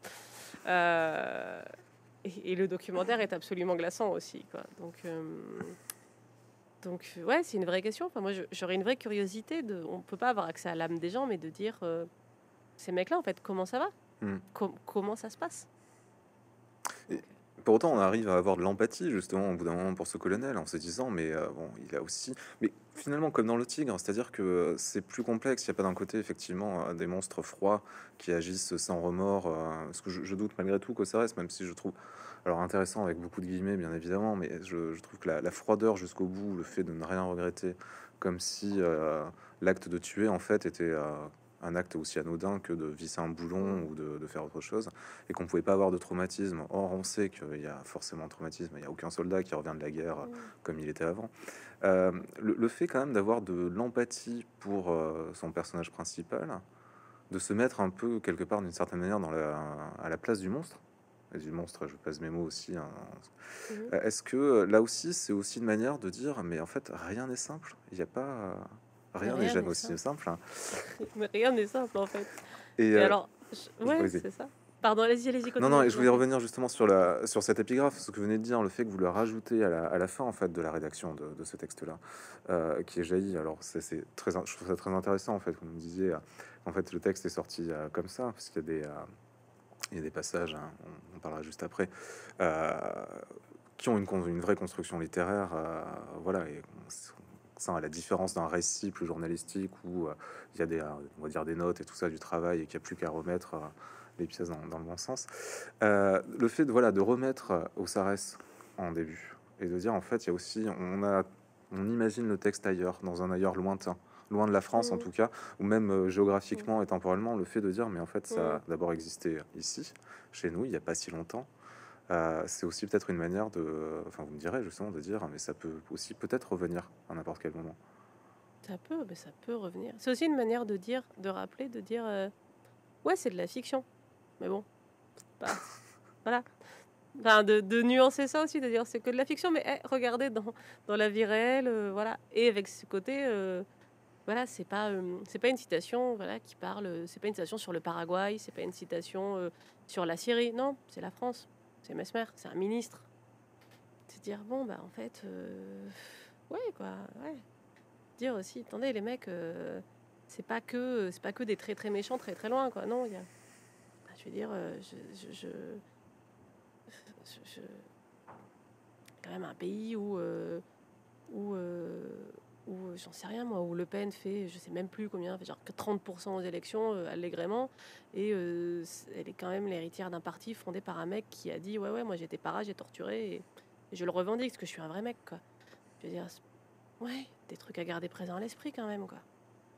Euh, et, et le documentaire est absolument glaçant aussi, quoi. Donc, euh, donc ouais, c'est une vraie question. Enfin, moi, je- j'aurais une vraie curiosité. De, on peut pas avoir accès à l'âme des gens, mais de dire euh, ces mecs-là, en fait, comment ça va? Mm. Com- Comment ça se passe? Et Donc, pour autant, on arrive à avoir de l'empathie, justement, au bout d'un moment, pour ce euh, colonel, en se disant, mais euh, bon, il a aussi... Mais finalement, comme dans le Tigre, c'est-à-dire que euh, c'est plus complexe. Il n'y a pas d'un côté, effectivement, euh, des monstres froids qui agissent sans remords. Euh, parce que je, je doute malgré tout que ça reste, même si je trouve... Alors intéressant avec beaucoup de guillemets, bien évidemment, mais je, je trouve que la, la froideur jusqu'au bout, le fait de ne rien regretter, comme si euh, l'acte de tuer, en fait, était... euh, un acte aussi anodin que de visser un boulon mm, ou de, de faire autre chose, et qu'on pouvait pas avoir de traumatisme. Or, on sait qu'il y a forcément un traumatisme. Il n'y a aucun soldat qui revient de la guerre euh, mm, comme il était avant. Euh, le, le fait quand même d'avoir de l'empathie pour euh, son personnage principal, de se mettre un peu quelque part d'une certaine manière dans la, à la place du monstre, et du monstre, je pèse mes mots aussi. Hein. mhm. Euh, Est-ce que euh, là aussi, c'est aussi une manière de dire, mais en fait, rien n'est simple. Il n'y a pas, rien n'est Rien jamais n'est aussi simple. simple. Hein. Mais rien n'est simple, en fait. Et Et euh, alors, je- je- ouais, vas-y. c'est ça. Pardon, allez-y, allez-y, Non, non, continuez, et je je vous en voulais prie. revenir justement sur la sur cette épigraphe, ce que vous venez de dire, le fait que vous le rajoutez à la, à la fin en fait de la rédaction de, de ce texte-là, euh, qui est jailli. Alors c'est c'est très, je trouve ça très intéressant en fait. Vous me disiez, euh, en fait, le texte est sorti euh, comme ça parce qu'il y a des euh, il y a des passages, hein, on, on parlera juste après, euh, qui ont une, con- une vraie construction littéraire, euh, voilà. Et ça, à la différence d'un récit plus journalistique où euh, il y a des, euh, on va dire des notes et tout ça du travail et qu'il n'y a plus qu'à remettre euh, les pièces dans, dans le bon sens. Euh, le fait de voilà de remettre euh, au Sarès en début et de dire en fait il y a aussi on a on imagine le texte ailleurs, dans un ailleurs lointain, loin de la France en Mm, tout cas, ou même euh, mm, géographiquement et temporellement, le fait de dire mais en fait ça mm. a d'abord existé ici, chez nous, il n'y a pas si longtemps. Euh, c'est aussi peut-être une manière de, enfin vous me direz justement de dire mais ça peut aussi peut-être revenir à n'importe quel moment. Ça peut, mais ça peut revenir. C'est aussi une manière de dire, de rappeler, de dire, euh, ouais, c'est de la fiction. Mais bon, bah, voilà. Enfin, de, de nuancer ça aussi, de dire c'est que de la fiction, mais eh, regardez dans, dans la vie réelle, euh, voilà. Et avec ce côté, euh, voilà, c'est pas, euh, c'est pas une citation, voilà, qui parle, euh, c'est pas une citation sur le Paraguay, c'est pas une citation euh, sur la Syrie, non, c'est la France, c'est Mesmer, c'est un ministre. C'est dire bon bah en fait, euh, ouais quoi, ouais. Dire aussi, attendez les mecs, euh, c'est pas que, c'est pas que des très très méchants très très loin quoi, non, il y a, bah, je veux dire, euh, je, je, je, je- je- quand même un pays où, euh, où, euh, où euh, j'en sais rien moi, où Le Pen fait, je sais même plus combien, fait genre que trente pour cent aux élections euh, allègrement, et euh, c'est- elle est quand même l'héritière d'un parti fondé par un mec qui a dit ouais ouais moi j'étais para, j'ai torturé, et Et je le revendique parce que je suis un vrai mec, quoi. Je veux dire, c'est- ouais, des trucs à garder présents à l'esprit quand même, quoi.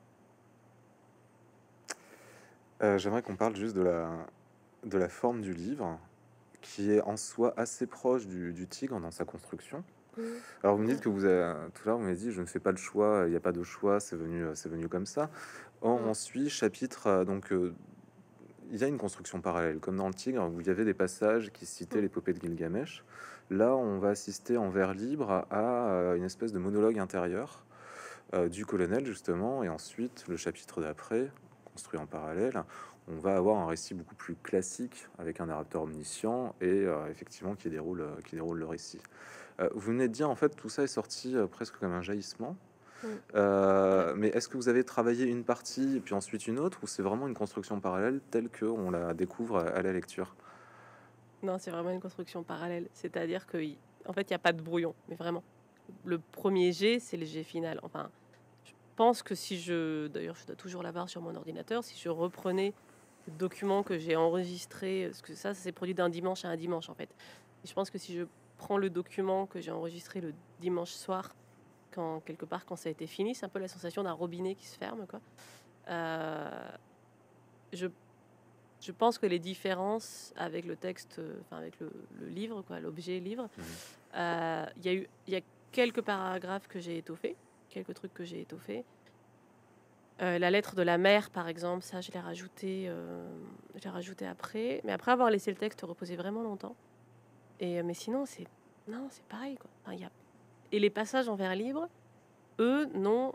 Euh, j'aimerais qu'on parle juste de la, de la forme du livre, qui est en soi assez proche du, du tigre dans sa construction. Mhm. Alors vous me dites Ouais. que vous avez, tout à l'heure vous m'avez dit je ne fais pas le choix, il n'y a pas de choix, c'est venu, euh, c'est venu comme ça. Or, Mm. ensuite, chapitre, euh, donc euh, il y a une construction parallèle, comme dans le Tigre, où il y avait des passages qui citaient Mm. l'épopée de Gilgamesh. Là, on va assister en vers libre à euh, une espèce de monologue intérieur euh, du colonel, justement, et ensuite, le chapitre d'après, construit en parallèle, on va avoir un récit beaucoup plus classique, avec un narrateur omniscient, et euh, effectivement, qui déroule, euh, qui déroule le récit. Euh, vous venez de dire, en fait, tout ça est sorti euh, presque comme un jaillissement. Mm. Ouais. Euh, mais est-ce que vous avez travaillé une partie et puis ensuite une autre, ou c'est vraiment une construction parallèle telle qu'on la découvre à, à la lecture? Non, c'est vraiment une construction parallèle. C'est-à-dire que, y- en fait, il n'y a pas de brouillon, mais vraiment. Le premier jet, c'est le jet final. Enfin, je pense que si je... D'ailleurs, je dois toujours l'avoir sur mon ordinateur. Si je reprenais le document que j'ai enregistré, parce que ça, ça s'est produit d'un dimanche à un dimanche, en fait. Et je pense que si je prends le document que j'ai enregistré le dimanche soir, quand quelque part, quand ça a été fini, c'est un peu la sensation d'un robinet qui se ferme, quoi. Euh, je je pense que les différences avec le texte, euh, enfin avec le, le livre, quoi, l'objet livre, Mhm. euh, il y a eu, il y a quelques paragraphes que j'ai étoffés, quelques trucs que j'ai étoffés. Euh, la lettre de la mère, par exemple, ça, je l'ai rajouté, euh, je l'ai rajouté après, mais après avoir laissé le texte reposer vraiment longtemps. Et euh, mais sinon, c'est non, c'est pareil, quoi. Enfin, il y a... Et les passages en vers libre, eux, non,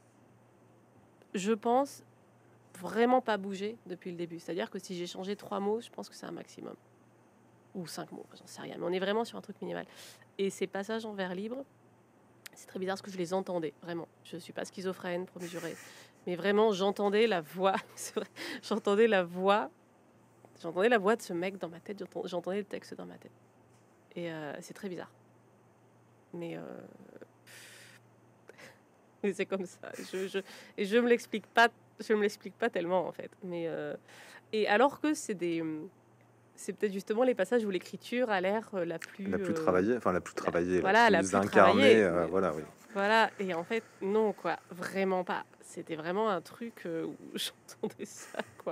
je pense vraiment pas bougé depuis le début. C'est-à-dire que si j'ai changé trois mots, je pense que c'est un maximum. Ou cinq mots, j'en sais rien. Mais on est vraiment sur un truc minimal. Et ces passages en vers libre, c'est très bizarre parce que je les entendais, vraiment. Je ne suis pas schizophrène, promis juré. Mais vraiment, j'entendais la voix, c'est vrai, j'entendais la voix, j'entendais la voix de ce mec dans ma tête, j'entends- j'entendais le texte dans ma tête. Et euh, c'est très bizarre. Mais, euh, mais c'est comme ça. Je, je, et je me l'explique pas, je me l'explique pas tellement en fait. Mais euh, et alors que c'est des, c'est peut-être justement les passages où l'écriture a l'air euh, la La plus, plus euh, travaillée, enfin la plus la, travaillée, la voilà, la plus plus incarnée, travaillée. euh, Mais voilà, oui. voilà, et en fait, non, quoi, vraiment pas. C'était vraiment un truc euh, où j'entendais ça, quoi.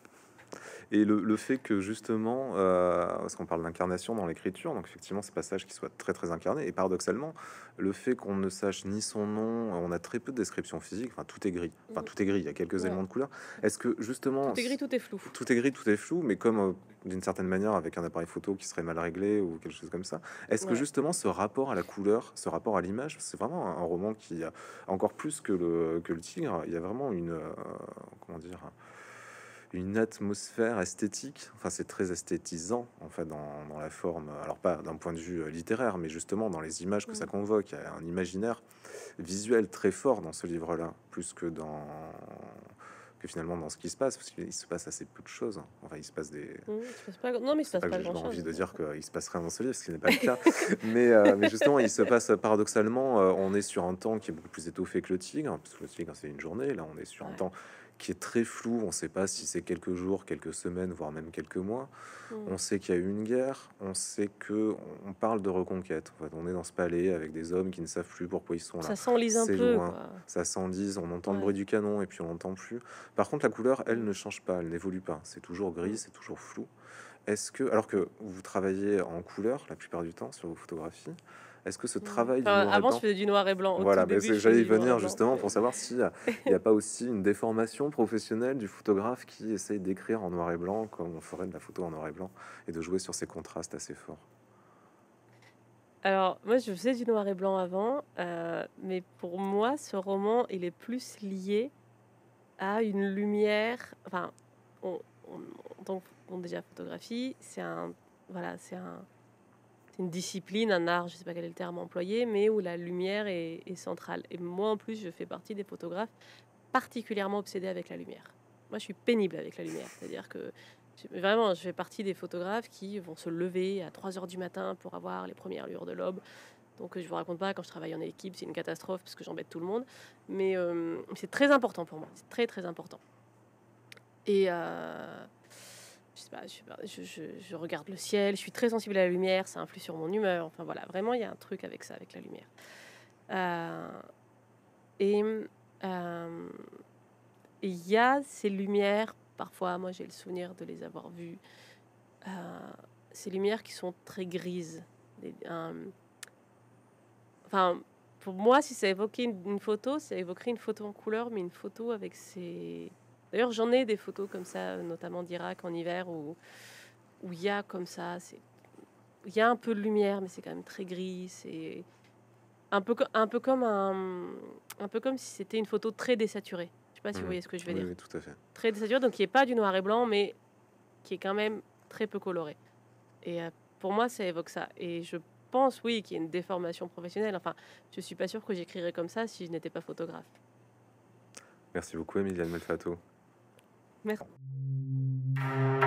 Et le, le fait que justement, euh, parce qu'on parle d'incarnation dans l'écriture, donc effectivement ces passages qui soient très très incarnés, et paradoxalement, le fait qu'on ne sache ni son nom, on a très peu de descriptions physiques, enfin tout est gris, enfin Mm. tout est gris, il y a quelques Ouais. éléments de couleur. Est-ce que justement, Tout est gris, tout est flou. tout est gris, tout est flou, mais comme euh, d'une certaine manière avec un appareil photo qui serait mal réglé ou quelque chose comme ça, est-ce que Ouais. justement ce rapport à la couleur, ce rapport à l'image, c'est vraiment un, un roman qui a encore plus que le, que le Tigre, il y a vraiment une, euh, comment dire, une atmosphère esthétique. Enfin, c'est très esthétisant en fait dans, dans la forme. Alors pas d'un point de vue euh, littéraire, mais justement dans les images que ça Mm. convoque. Il y a un imaginaire visuel très fort dans ce livre-là, plus que dans que finalement dans ce qui se passe, parce qu'il se passe assez peu de choses. Enfin, il se passe des. Mm. Il se passe pas... Non, mais il se C'est passe pas que pas j'ai grand-chose. envie de Ouais. dire qu'il se passe rien dans ce livre, ce qui n'est pas le cas. Mais, euh, mais justement, il se passe paradoxalement, euh, on est sur un temps qui est beaucoup plus étoffé que le Tigre, parce que le Tigre, c'est une journée. Là, on est sur un Ouais. temps qui est très flou. On ne sait pas si c'est quelques jours, quelques semaines, voire même quelques mois. Mm. On sait qu'il y a eu une guerre. On sait que on parle de reconquête. En fait, on est dans ce palais avec des hommes qui ne savent plus pourquoi ils sont là. Ça s'enlise un C'est peu, loin. quoi. Ça s'enlise. On entend le bruit Ouais. du canon et puis on l'entend plus. Par contre, la couleur, elle, Mm. ne change pas. Elle n'évolue pas. C'est toujours gris, Mm. c'est toujours flou. Est-ce que, alors que vous travaillez en couleur la plupart du temps sur vos photographies, est-ce que ce Mm. travail du Enfin, noir et avant, je blanc, faisais du noir et blanc. Au tout voilà, ben début, c'est- je j'allais faisais y du noir et venir blanc. justement Mais... pour savoir si euh, il n'y a pas aussi une déformation professionnelle du photographe qui essaye d'écrire en noir et blanc comme on ferait de la photo en noir et blanc et de jouer sur ces contrastes assez forts. Alors, moi, je faisais du noir et blanc avant, euh, mais pour moi, ce roman, il est plus lié à une lumière. Enfin, on, on, donc, bon, déjà, photographie, c'est un, voilà, c'est un, c'est une discipline, un art, je sais pas quel est le terme employé, mais où la lumière est, est centrale. Et moi, en plus, je fais partie des photographes particulièrement obsédés avec la lumière. Moi, je suis pénible avec la lumière, c'est-à-dire que je- vraiment, je fais partie des photographes qui vont se lever à trois heures du matin pour avoir les premières lueurs de l'aube. Donc, euh, je vous raconte pas, quand je travaille en équipe, c'est une catastrophe parce que j'embête tout le monde. Mais euh, c'est très important pour moi, c'est très très important. Et euh, sais pas, je sais pas, je je je regarde le ciel, je suis très sensible à la lumière, ça influe sur mon humeur, enfin voilà, vraiment il y a un truc avec ça, avec la lumière. Heu et mmh, hem, il y a ces lumières, parfois, moi j'ai le souvenir de les avoir vues, heu, ces lumières qui sont très grises, des hem, enfin, pour moi, si ça évoquait une une photo, ça évoquerait une photo en couleur, mais une photo avec ces d'ailleurs, j'en ai des photos comme ça, notamment d'Irak en hiver où où il y a comme ça, c'est il y a un peu de lumière, mais c'est quand même très gris, c'est un peu co un peu comme un, mmh, un peu comme si c'était une photo très désaturée. Je sais pas si vous Mmh. voyez ce que je veux Oui, dire? oui, tout à fait. Très désaturée, donc qui est pas du noir et blanc, mais qui est quand même très peu coloré et heu, pour moi, ça évoque ça et je pense, oui, qu'il y a une déformation professionnelle. Enfin, je suis pas sûre que j'écrirais comme ça si je n'étais pas photographe. Merci beaucoup, Emiliane Malfato. Merci.